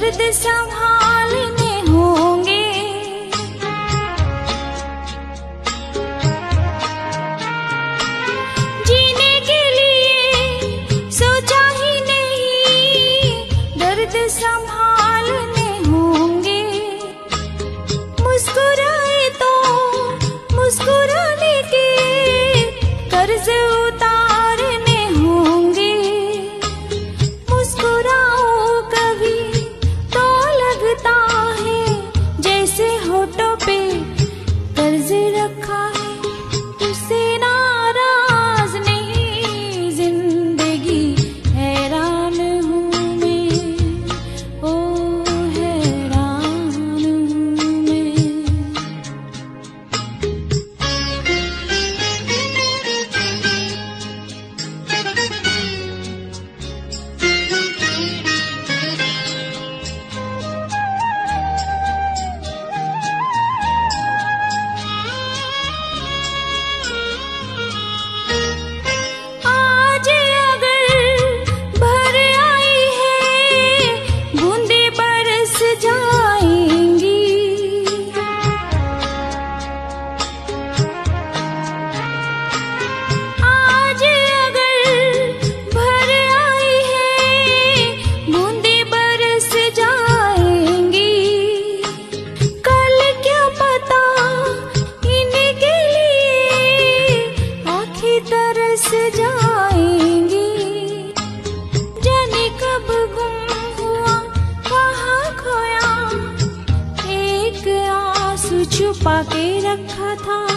दर्द संभालने होंगे। जीने के लिए सोचा ही नहीं, दर्द संभालने होंगे। मुस्कुराए तो मुस्कुराने के कर्ज उतारने होंगे। मुस्कुराओ कभी तो लगता है जैसे होठों पे कर्ज रखा है। तुझसे नाराज नहीं, जिंदगी हैरान हूँ मैं, ओ हैरान हूँ मैं। आज अगर भर आई है, बूंदे बरस जाएंगी। आज अगर भर आई है, बूंदे बरस जाएंगी। कल क्या पता इनके लिए आँखें तरस जाएंगी। जाने कब गुम हुआ, कहाँ खोया, एक आंसू छुपा के रखा था।